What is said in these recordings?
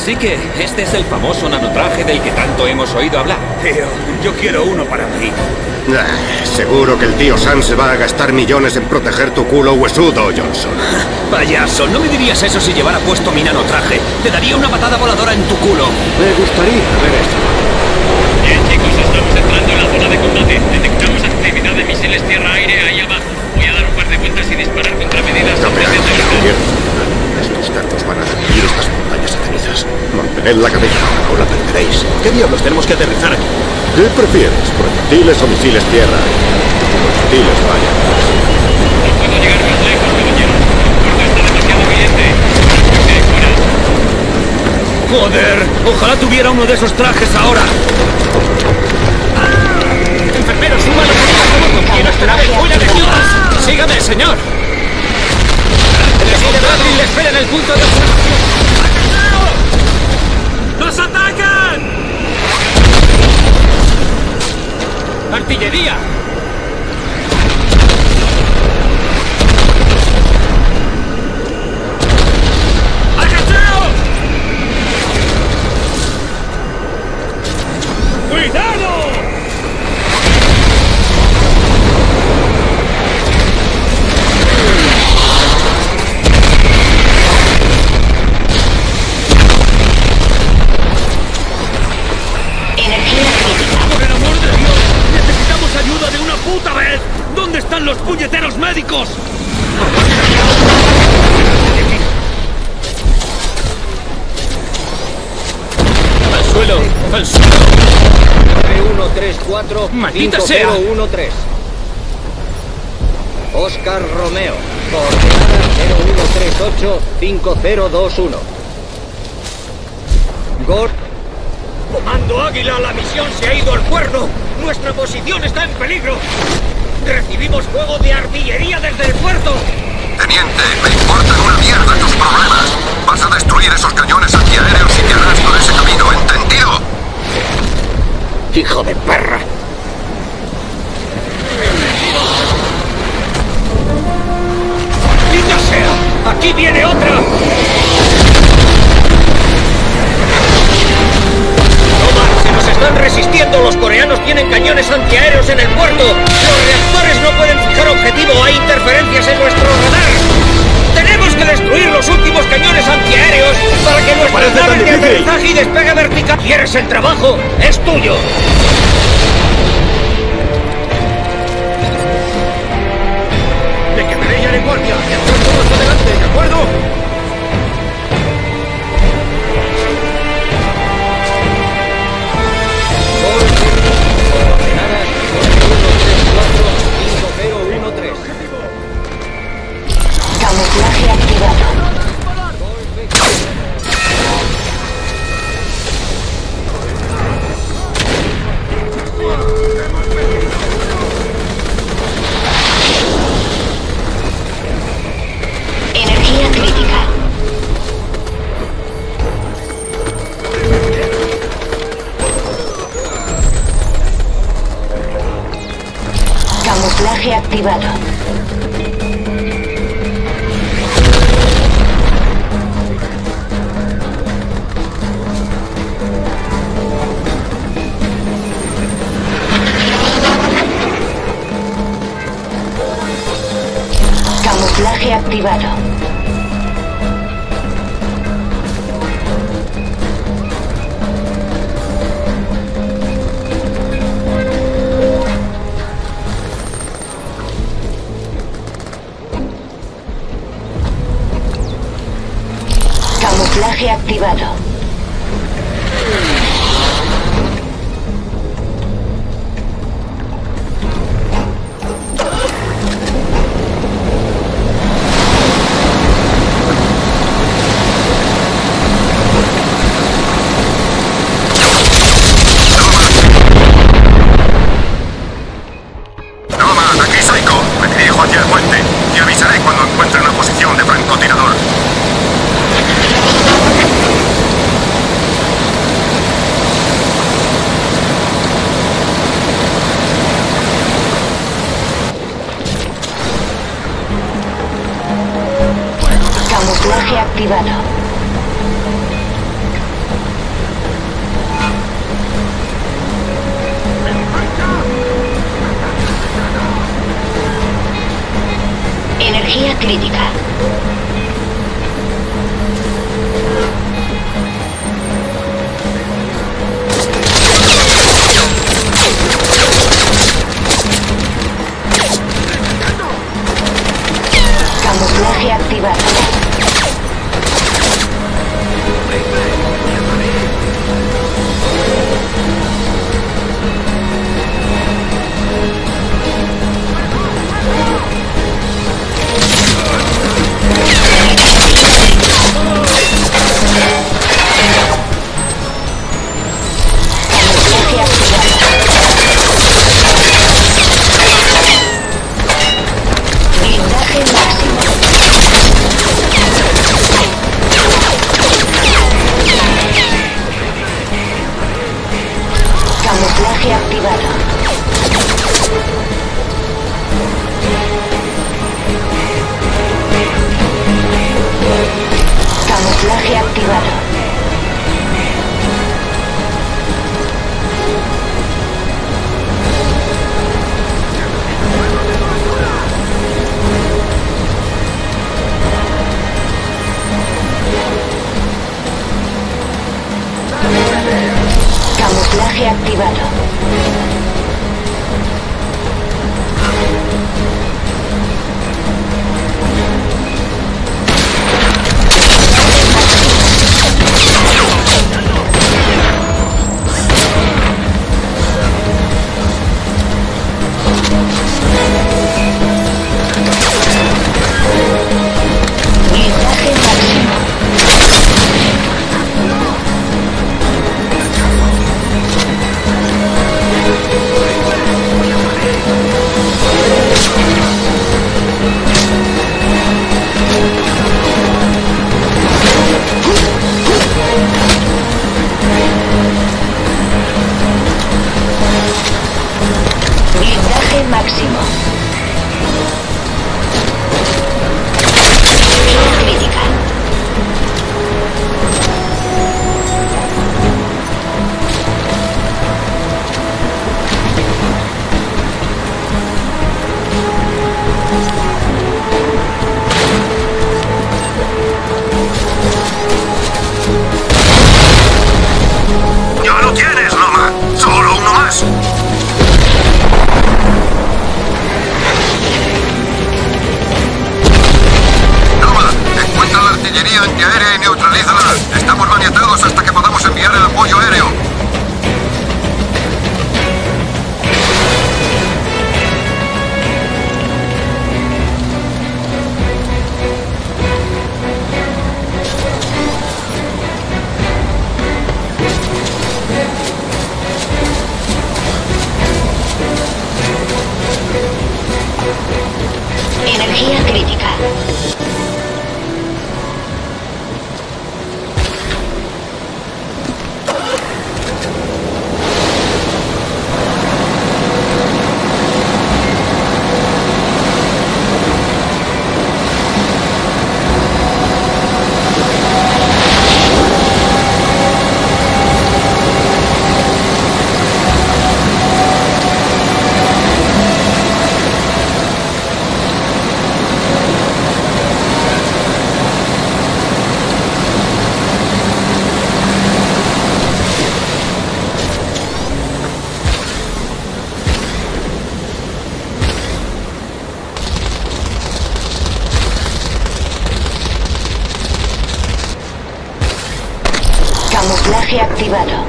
Así que este es el famoso nanotraje del que tanto hemos oído hablar. Tío, yo quiero uno para mí. Seguro que el tío Sam se va a gastar millones en proteger tu culo huesudo, Johnson. Payaso, no me dirías eso si llevara puesto mi nanotraje. Te daría una patada voladora en tu culo. Me gustaría ver esto. Bien, chicos, estamos entrando en la zona de combate. Detectamos actividad de misiles tierra-aire ahí abajo. Voy a dar un par de vueltas y disparar contramedidas. Estos cerdos van a derretir estas montañas de cenizas. Mantened la cabeza o la perderéis. ¿Qué diablos tenemos que aterrizar aquí? ¿Qué prefieres, proyectiles o misiles tierra? Proyectiles, vaya. No puedo llegar más lejos, caballero. El puerto está demasiado evidente. Estoy fuera. ¡Joder! ¡Ojalá tuviera uno de esos trajes ahora! ¡Enfermeros, suban los heridos! ¡Quiero esperar fuera de ciudad! ¡Sígame, señor! ¡El le espera en el punto de observación! ¡Nos atacan! ¡Artillería! ¡Agachaos! ¡Cuidado! ¡Ayuda de una puta vez! ¿Dónde están los puñeteros médicos? ¡Al suelo! ¡Al suelo! 134 ¡Maldita sea! 5013 Oscar Romeo. Coordenada 0138 5021. Gord. ¡Comando Águila! ¡La misión se ha ido al cuerno! ¡Nuestra posición está en peligro! ¡Recibimos fuego de artillería desde el puerto! Teniente, me importan una mierda tus problemas. Vas a destruir esos cañones antiaéreos y te harás por ese camino, ¿entendido? ¡Hijo de perra! ¡Maldita sea! ¡Aquí viene otra! ¡Se están resistiendo! ¡Los coreanos tienen cañones antiaéreos en el puerto! ¡Los reactores no pueden fijar objetivo! ¡Hay interferencias en nuestro radar! ¡Tenemos que destruir los últimos cañones antiaéreos para que nuestras naves de aterrizaje y despegue vertical... ¿Quieres el trabajo? ¡Es tuyo! ¡Me quedaré ya en guardia! ¡Y atrás todos adelante! ¿De acuerdo? Coordenadas 0134 5013. Camuflaje activado. Energía crítica. Camuflaje activado. Camuflaje activado. Camuflaje activado. Nomad, aquí Psycho. Me dirijo hacia el puente. Te avisaré cuando encuentre una posición de francotirador. Camuflaje activado. Energía crítica. Camuflaje activado. Camuflaje activado. Camuflaje activado. Camuflaje activado. Blindaje máximo. Blindaje máximo. Energía crítica. ¡Ya lo tienes, Noma! ¡Solo uno más! Noma, encuentra la artillería antiaérea y neutralízala. Estamos maniatados hasta que podamos enviar el apoyo aéreo. Energía crítica. Camuflaje activado.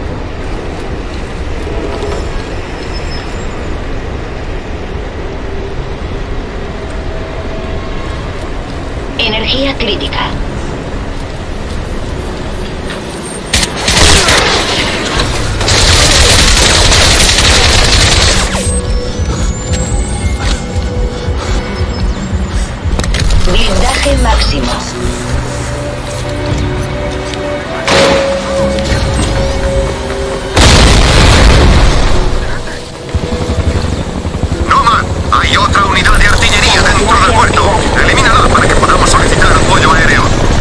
Energía crítica. Blindaje máximo. ¡Noma! Hay otra unidad de artillería dentro del puerto. Elimínala para que podamos solicitar apoyo aéreo.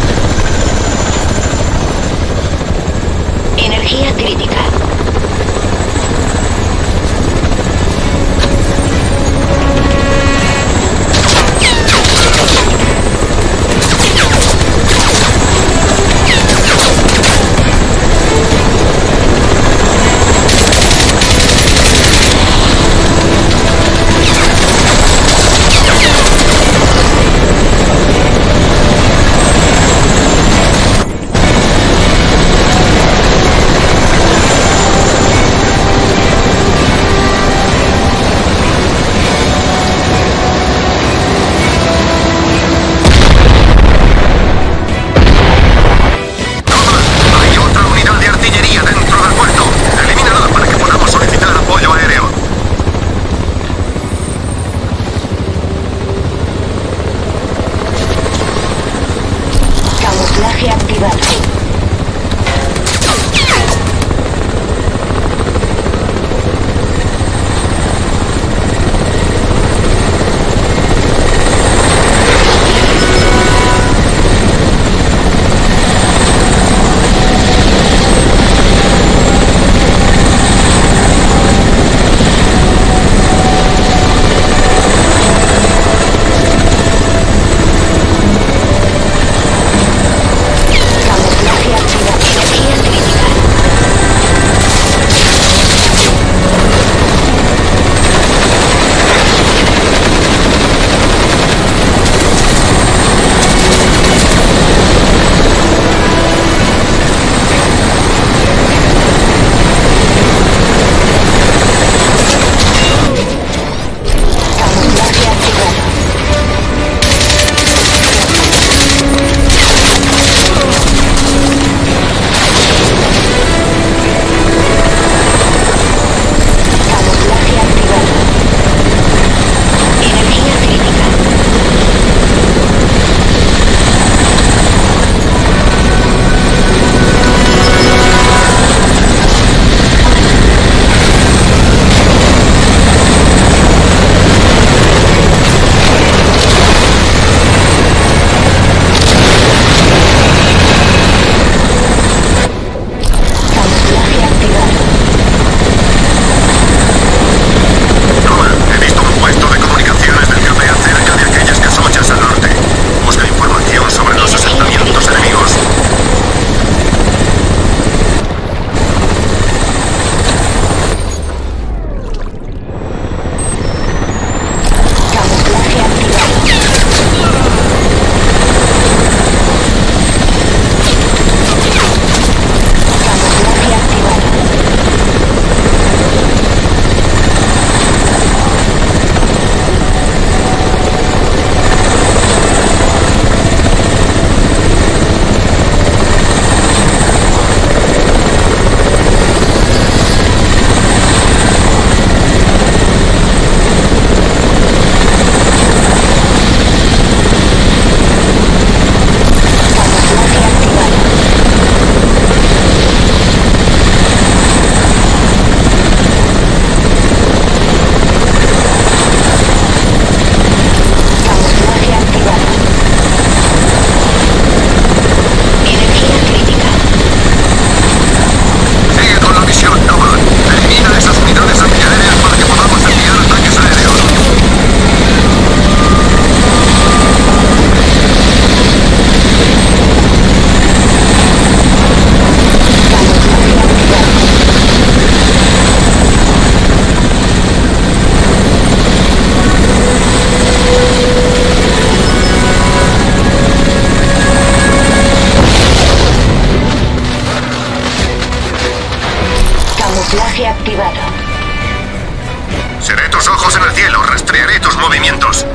tus ojos en el cielo. Rastrearé tus movimientos.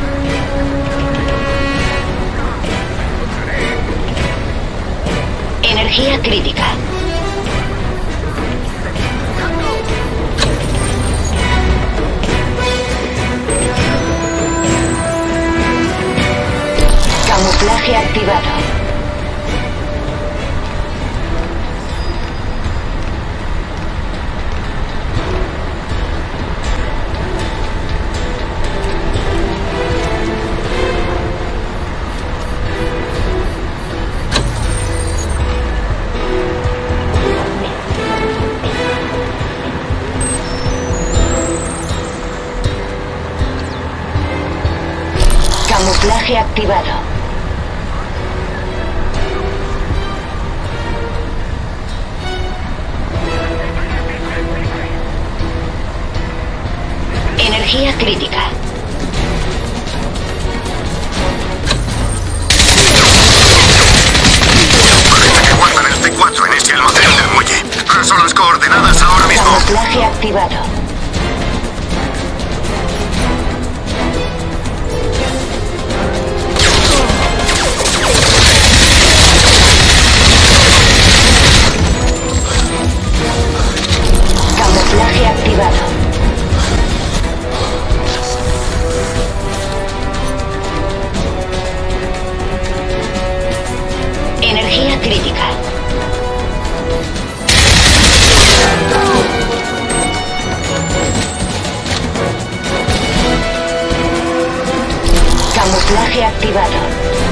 Energía crítica. Camuflaje activado. Camuflaje activado. Energía crítica. Parece que guardan el T4 en ese almacén del muelle. Paso las coordenadas ahora mismo. Camuflaje activado. Camuflaje activado. Energía crítica. Camuflaje activado.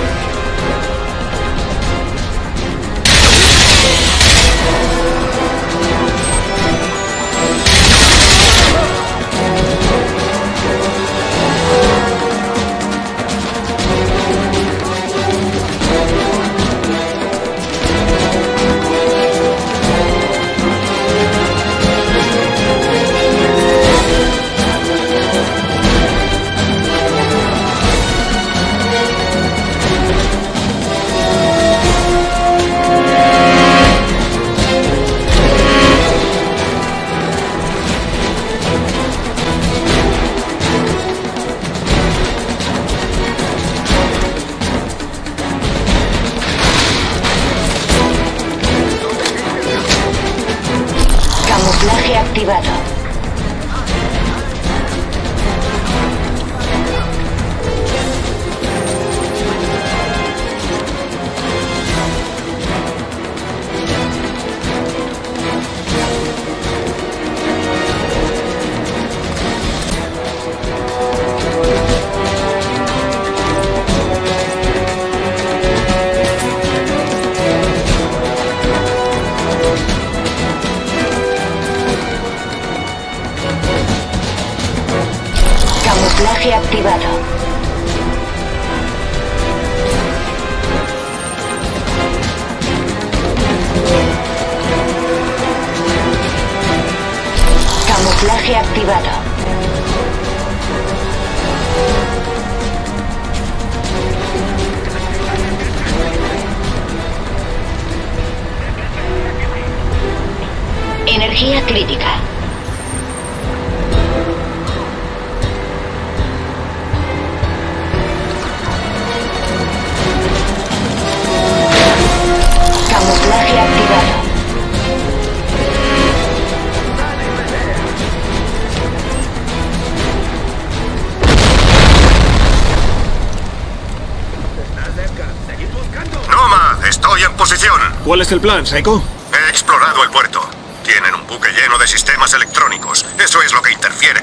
Camuflaje activado. Camuflaje activado. Camuflaje activado. Energía crítica. Camuflaje activado. Nomad, estoy en posición. ¿Cuál es el plan, Psycho? He explorado el puerto. Tienen un buque lleno de sistemas electrónicos. Eso es lo que interfiere